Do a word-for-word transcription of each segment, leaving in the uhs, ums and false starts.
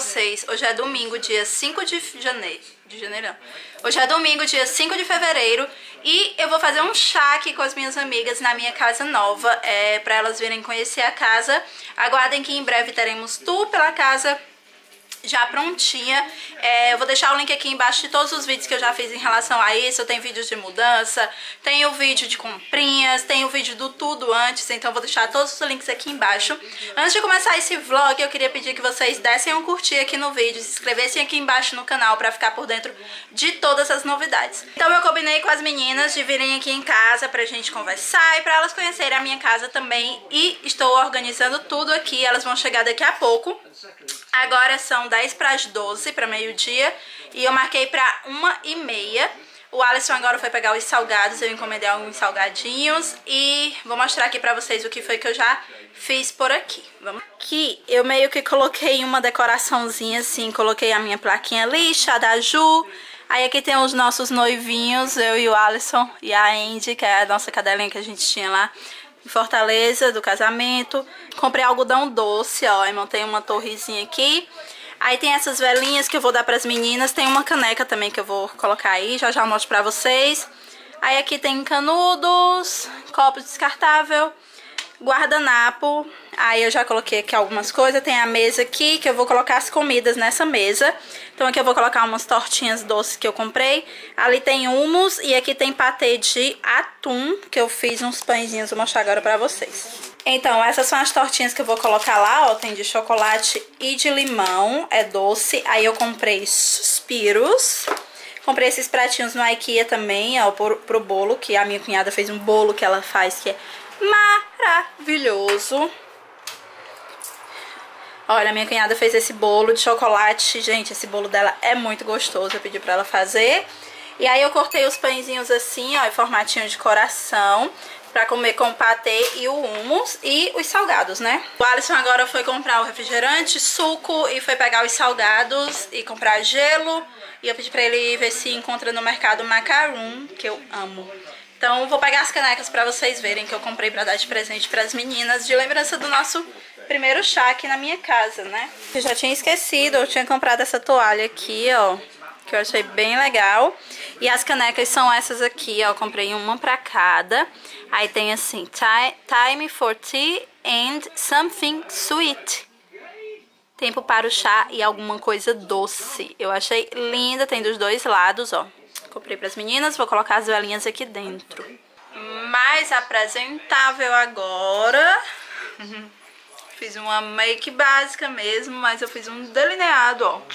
vocês. Hoje é domingo, dia cinco de janeiro. De janeiro não. Hoje é domingo, dia cinco de fevereiro. E eu vou fazer um chá aqui com as minhas amigas na minha casa nova. É, pra elas virem conhecer a casa. Aguardem que em breve teremos tour pela casa já prontinha. É, eu vou deixar o link aqui embaixo de todos os vídeos que eu já fiz em relação a isso. Eu tenho vídeos de mudança, tenho vídeo de comprinhas, tenho vídeo do tudo antes, então eu vou deixar todos os links aqui embaixo. Antes de começar esse vlog, eu queria pedir que vocês dessem um curtir aqui no vídeo, se inscrevessem aqui embaixo no canal pra ficar por dentro de todas as novidades. Então eu combinei com as meninas de virem aqui em casa pra gente conversar e pra elas conhecerem a minha casa também. E estou organizando tudo aqui, elas vão chegar daqui a pouco. Agora são dez para as doze, para meio-dia, e eu marquei para uma e meia. O Alisson agora foi pegar os salgados, eu encomendei alguns salgadinhos e vou mostrar aqui pra vocês o que foi que eu já fiz por aqui. Vamos. Aqui eu meio que coloquei uma decoraçãozinha assim, coloquei a minha plaquinha lixa, a da Ju. Aí aqui tem os nossos noivinhos, eu e o Alisson e a Andy, que é a nossa cadelinha que a gente tinha lá em Fortaleza, do casamento. Comprei algodão doce, ó, e montei uma torrezinha aqui. Aí tem essas velinhas que eu vou dar pras meninas. Tem uma caneca também que eu vou colocar aí, já já mostro pra vocês. Aí aqui tem canudos, copo descartável, guardanapo. Aí eu já coloquei aqui algumas coisas. Tem a mesa aqui, que eu vou colocar as comidas nessa mesa. Então aqui eu vou colocar umas tortinhas doces que eu comprei. Ali tem hummus e aqui tem patê de atum, que eu fiz uns pãezinhos, vou mostrar agora pra vocês. Então, essas são as tortinhas que eu vou colocar lá, ó. Tem de chocolate e de limão, é doce. Aí eu comprei suspiros. Comprei esses pratinhos no IKEA também, ó, pro, pro bolo, que a minha cunhada fez um bolo que ela faz que é maravilhoso. Olha, a minha cunhada fez esse bolo de chocolate. Gente, esse bolo dela é muito gostoso. Eu pedi pra ela fazer. E aí eu cortei os pãezinhos assim, ó, em formatinho de coração, pra comer com o patê e o hummus e os salgados, né? O Alisson agora foi comprar o refrigerante, suco e foi pegar os salgados e comprar gelo. E eu pedi pra ele ver se encontra no mercado macaron, que eu amo. Então vou pegar as canecas pra vocês verem que eu comprei pra dar de presente pras meninas, de lembrança do nosso primeiro chá aqui na minha casa, né? Eu já tinha esquecido, eu tinha comprado essa toalha aqui, ó, que eu achei bem legal. E as canecas são essas aqui, ó, eu comprei uma pra cada. Aí tem assim, time for tea and something sweet. Tempo para o chá e alguma coisa doce. Eu achei linda, tem dos dois lados, ó. Comprei pras meninas, vou colocar as velinhas aqui dentro. Mais apresentável agora. Fiz uma make básica mesmo, mas eu fiz um delineado, ó.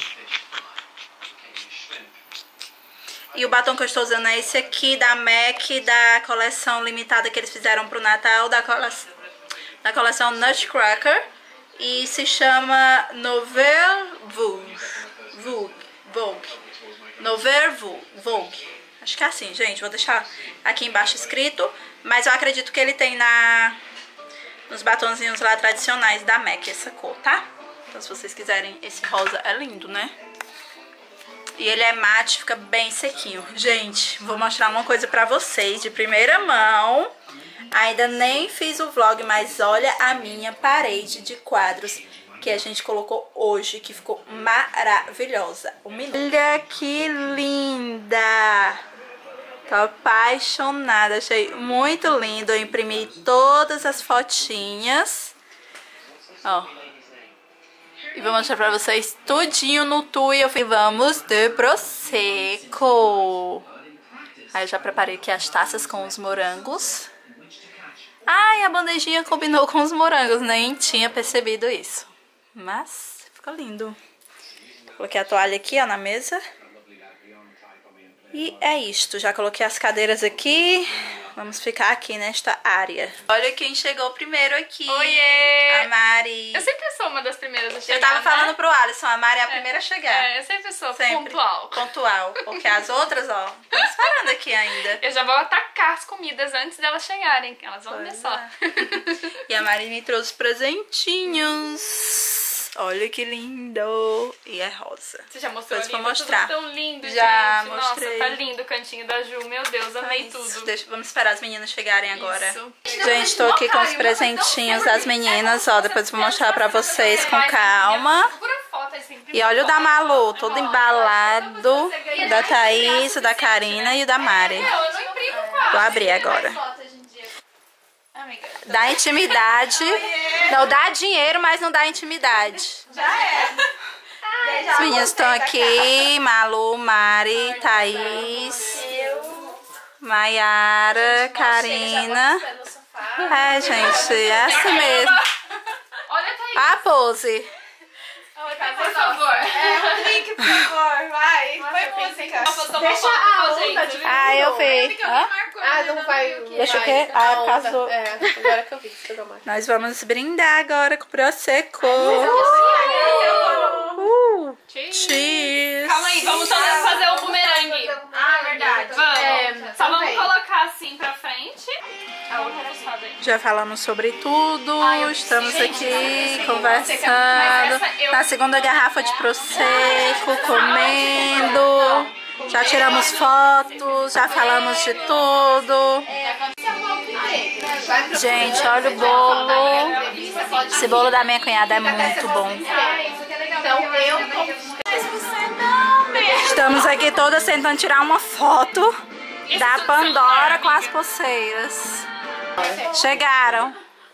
E o batom que eu estou usando é esse aqui da MAC, da coleção limitada que eles fizeram pro Natal, da, cole... da coleção Nutcracker. E se chama Nouvelle Vogue. Vogue. Vogue. Nouvelle Vogue. Acho que é assim, gente. Vou deixar aqui embaixo escrito. Mas eu acredito que ele tem na... nos batonzinhos lá tradicionais da MAC, essa cor, tá? Então se vocês quiserem, esse rosa é lindo, né? E ele é mate, fica bem sequinho. Gente, vou mostrar uma coisa pra vocês de primeira mão. Ainda nem fiz o vlog, mas olha a minha parede de quadros que a gente colocou hoje, que ficou maravilhosa. Olha que linda! Tô apaixonada, achei muito lindo. Eu imprimi todas as fotinhas. Ó. E vou mostrar pra vocês tudinho no tu e eu fiz. Vamos de prosecco. Aí eu já preparei aqui as taças com os morangos. Ai, a bandejinha combinou com os morangos, nem tinha percebido isso. Mas ficou lindo. Coloquei a toalha aqui, ó, na mesa. E é isto, já coloquei as cadeiras aqui. Vamos ficar aqui nesta área. Olha quem chegou primeiro aqui. Oiê! A Mari. Eu sempre sou uma das primeiras a chegar, Eu tava falando né? pro Alisson, a Mari é a primeira a chegar. É, eu sempre sou Sempre. pontual. Pontual. Porque as outras, ó, estão esperando aqui ainda. Eu já vou atacar as comidas antes delas chegarem. Elas vão ver só. É. E a Mari me trouxe presentinhos. Olha que lindo. E é rosa. Você já mostrou Depois ali? vou mostrar. Tudo tão lindo, Já gente. mostrei. Nossa, tá lindo o cantinho da Ju. Meu Deus, amei Isso. tudo. Deixa, vamos esperar as meninas chegarem agora. Isso. Gente, tô aqui com os presentinhos das meninas, ó. Depois vou mostrar pra vocês com calma. E olha o da Malu, todo embalado. Da Thaís, o da Karina e o da Mari. Vou abrir agora. Dá intimidade. Não dá dinheiro, mas não dá intimidade. As meninas estão aqui. Malu, Mari, Thaís, Maiara, Karina. É, gente, é assim mesmo. A pose. Por favor. É, Rodrigo, por favor, vai. Foi música. Deixa a onda de... Ah, eu vi. Hã? Ah, não vai. Deixa o quê? Ah, é por causa do... É, agora que eu vi que pegou mais. Nós vamos brindar agora com o Prosecco. Uh, Uh, cheers. Calma aí, vamos fazer o bumerangue. Ah, verdade. Vamos. É, Só vamos também. colocar assim pra frente. A outra passada aí. Já falamos sobre tudo, estamos aqui conversando, na segunda garrafa de Prosecco, comendo, já tiramos fotos, já falamos de tudo. Gente, olha o bolo, esse bolo da minha cunhada é muito bom. Então eu Estamos aqui todas tentando tirar uma foto da Pandora com as pulseiras. Chegaram.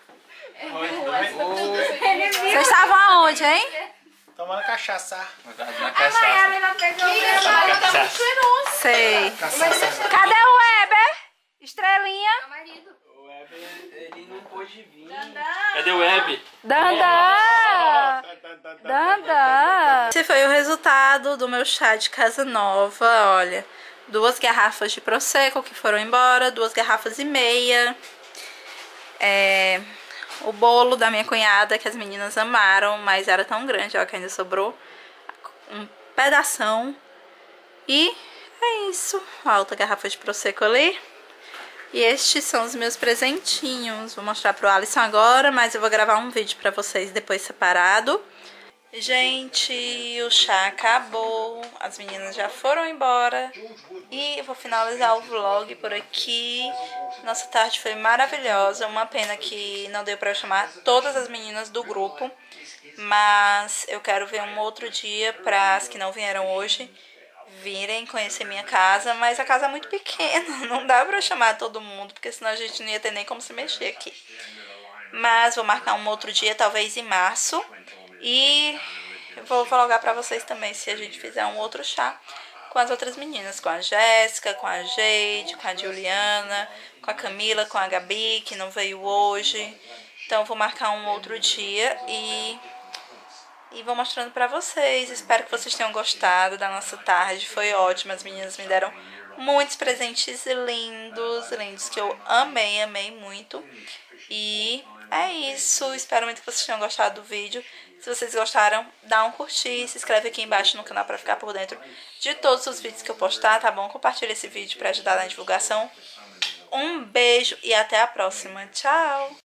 Vocês estavam aonde, hein? Tomando cachaça. Na cachaça. Sei. Cachaça. Cadê o Weber? Estrelinha. O Weber, ele não pôde vir. Cadê o Web? Dandan. Dandan. Esse foi o resultado do meu chá de casa nova, olha. Duas garrafas de Prosecco que foram embora, duas garrafas e meia. É, o bolo da minha cunhada que as meninas amaram, mas era tão grande, ó, que ainda sobrou um pedação. E é isso. A outra garrafa de Prosecco ali. E estes são os meus presentinhos. Vou mostrar pro Alisson agora, mas eu vou gravar um vídeo pra vocês depois separado. Gente, o chá acabou, as meninas já foram embora e eu vou finalizar o vlog por aqui. Nossa tarde foi maravilhosa, uma pena que não deu pra eu chamar todas as meninas do grupo, mas eu quero ver um outro dia para as que não vieram hoje virem conhecer minha casa, mas a casa é muito pequena, não dá pra eu chamar todo mundo, porque senão a gente não ia ter nem como se mexer aqui. Mas vou marcar um outro dia, talvez em março. E eu vou vlogar pra vocês também se a gente fizer um outro chá com as outras meninas, com a Jéssica, com a Jade, com a Juliana, com a Camila, com a Gabi, que não veio hoje. Então eu vou marcar um outro dia e, e vou mostrando pra vocês. Espero que vocês tenham gostado da nossa tarde, foi ótimo. As meninas me deram muitos presentes lindos, lindos, que eu amei, amei muito. E é isso, espero muito que vocês tenham gostado do vídeo. Se vocês gostaram, dá um curtir, se inscreve aqui embaixo no canal pra ficar por dentro de todos os vídeos que eu postar, tá bom? Compartilha esse vídeo pra ajudar na divulgação. Um beijo e até a próxima. Tchau!